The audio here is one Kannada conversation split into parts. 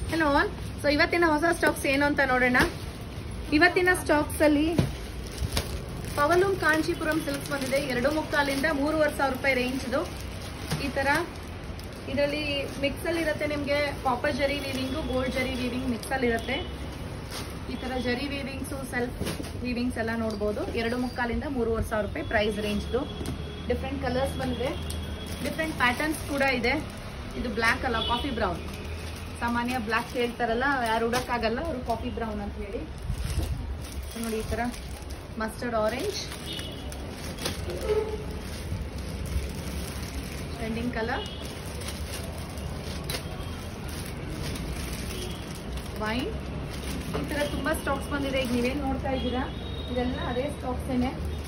ಹಲೋ ಸೊ ಇವತ್ತಿನ ಹೊಸ ಸ್ಟಾಕ್ಸ್ ಏನು ಅಂತ ನೋಡೋಣ. ಇವತ್ತಿನ ಸ್ಟಾಕ್ಸ್ ಅಲ್ಲಿ ಪವಲೂಮ್ ಕಾಂಚೀಪುರಂ ಸಿಲ್ಕ್ಸ್ ಬಂದಿದೆ. 2.25 ಇಂದ 3,500 ರೂಪಾಯಿ ರೇಂಜ್ ಇದು. ಈ ತರ ಇದರಲ್ಲಿ ಮಿಕ್ಸ್ ಅಲ್ಲಿ ಇರುತ್ತೆ. ನಿಮಗೆ copper zari weaving, gold zari weaving mix ಅಲ್ಲಿ ಇರುತ್ತೆ. ಈ ತರ ಜರಿ ವೀವಿಂಗ್ಸ್, ಸೆಲ್ಫ್ ವೀವಿಂಗ್ಸ್ ಎಲ್ಲ ನೋಡಬಹುದು. 2.25 ಇಂದ 3,500 ರೂಪಾಯಿ ಪ್ರೈಸ್ ರೇಂಜ್. ಡಿಫ್ರೆಂಟ್ ಕಲರ್ಸ್ ಬಂದಿದೆ, ಡಿಫ್ರೆಂಟ್ ಪ್ಯಾಟರ್ನ್ಸ್ ಕೂಡ ಇದೆ. ಇದು ಬ್ಲ್ಯಾಕ್ ಅಲ್ಲ, ಕಾಫಿ ಬ್ರೌನ್. ಸಾಮಾನ್ಯ ಬ್ಲ್ಯಾಕ್ ಹೇಳ್ತಾರಲ್ಲ, ಯಾರು ಉಡಕ್ಕಾಗಲ್ಲ ಅವರು ಕಾಫಿ ಬ್ರೌನ್ ಅಂತ ಹೇಳಿ. ನೋಡಿ ಈ ತರ mustard orange, trending colour, wine. ಈ ತರ ತುಂಬಾ ಸ್ಟಾಕ್ಸ್ ಬಂದಿದೆ. ಈಗ ನೀವೇನ್ ನೋಡ್ತಾ ಇದ್ದೀರಾ ಇದೆಲ್ಲ ಅದೇ ಸ್ಟಾಕ್ಸ್ ಏನೆ.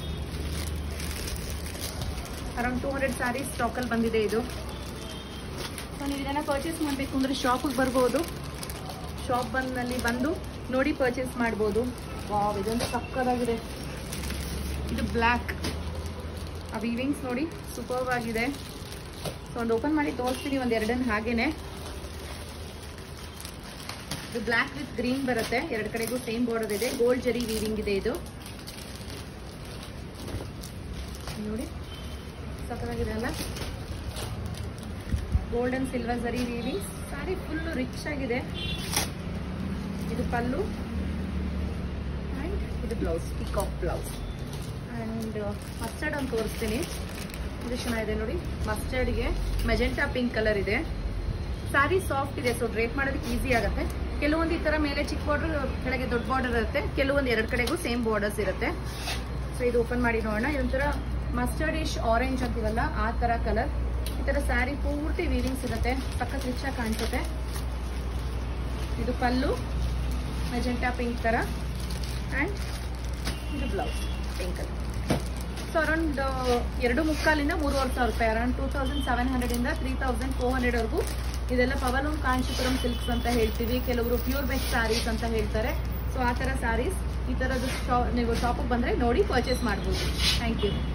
ಅರೌಂಡ್ 200 ಸ್ಯಾರೀಸ್ ಸ್ಟಾಕ್ ಅಲ್ಲಿ ಬಂದಿದೆ ಇದು. ಸೊ ನೀವು ಇದನ್ನ ಪರ್ಚೇಸ್ ಮಾಡಬೇಕು ಅಂದ್ರೆ ಶಾಪಿಗೆ ಬರ್ಬೋದು. ಶಾಪ್ ಬಂದಲ್ಲಿ ಬಂದು ನೋಡಿ ಪರ್ಚೇಸ್ ಮಾಡ್ಬೋದು. ವಾವ್, ಇದೊಂದು ಸಕ್ಕತ್ತಾಗಿದೆ. ಇದು ಬ್ಲ್ಯಾಕ್, ಆ ವೀವಿಂಗ್ಸ್ ನೋಡಿ ಸೂಪರ್ ಆಗಿದೆ. ಸೊ ಒಂದು ಓಪನ್ ಮಾಡಿ ತೋರಿಸ್ತೀನಿ ಒಂದ್ ಎರಡನ್ನ ಹಾಗೇನೆ. ಇದು ಬ್ಲ್ಯಾಕ್ ವಿತ್ ಗ್ರೀನ್ ಬರುತ್ತೆ. ಎರಡು ಕಡೆಗೂ ಸೇಮ್ ಬಾರ್ಡರ್ ಇದೆ. ಗೋಲ್ಡ್ ಜರಿ ವೀವಿಂಗ್ ಇದೆ ಇದು. ನೋಡಿ ಸಕ್ಕತ್ತಾಗಿದೆ ಅಲ್ಲ. Gold and silver zari weaving. Sari full rich ಆಗಿದೆ. ಇದು ಪಲ್ಲು ಅಂಡ್ ಇದು blouse, peacock blouse. And mustard ಅಂತ ತೋರಿಸ್ತೀನಿ. ಇದು ಚೆನ್ನಾಗಿದೆ ನೋಡಿ. ಮಸ್ಟರ್ಡ್ಗೆ ಮೆಜೆಂಟಾ ಪಿಂಕ್ ಕಲರ್ ಇದೆ. ಸಾರಿ ಸಾಫ್ಟ್ ಇದೆ, ಸೊ ಡ್ರೇಪ್ ಮಾಡೋದಕ್ಕೆ ಈಸಿ ಆಗುತ್ತೆ. ಕೆಲವೊಂದು ಈ ತರ ಮೇಲೆ ಚಿಕ್ಕ ಬಾರ್ಡರ್, ಕೆಳಗೆ ದೊಡ್ಡ ಬಾರ್ಡರ್ ಇರುತ್ತೆ. ಕೆಲವೊಂದು ಎರಡು ಕಡೆಗೂ ಸೇಮ್ ಬಾರ್ಡರ್ಸ್ ಇರುತ್ತೆ. ಸೊ ಇದು ಓಪನ್ ಮಾಡಿ ನೋಡೋಣ. ಇದೊಂಥರ ಮಸ್ಟರ್ಡ್ ಇಶ್ ಆರೆಂಜ್ ಅಂತೀವಲ್ಲ ಆ ತರ ಕಲರ್. ಈ ತರ ಸ್ಯಾರಿ ಪೂರ್ತಿ ವೀವಿಂಗ್ಸ್ ಇರುತ್ತೆ. ಸಖತ್ ರಿಚ್ ಆಗಿ ಕಾಣಿಸುತ್ತೆ. ಇದು ಪಲ್ಲು ಮೆಜೆಂಟಾ ಪಿಂಕ್ ತರ ಅಂಡ್ ಇದು blouse pink colour. So around 2.25 ಇಂದ 3,500 ರೂಪಾಯಿ, ಅರೌಂಡ್ 2,700 ಇಂದ 3,400 ವರೆಗೂ. ಇದೆಲ್ಲ ಪವಲೂಮ್ ಕಾಂಚೀಪುರಂ ಸಿಲ್ಕ್ಸ್ ಅಂತ ಹೇಳ್ತೀವಿ. ಕೆಲವರು ಪ್ಯೂರ್ ಬೆಸ್ಟ್ ಸ್ಯಾರೀಸ್ ಅಂತ ಹೇಳ್ತಾರೆ. ಸೊ ಆ ತರ ಸ್ಯಾರೀಸ್ ಈ ತರದ್ದು ನೀವು ಶಾಪಿಗೆ ಬಂದ್ರೆ ನೋಡಿ ಪರ್ಚೇಸ್ ಮಾಡ್ಬೋದು. Thank you.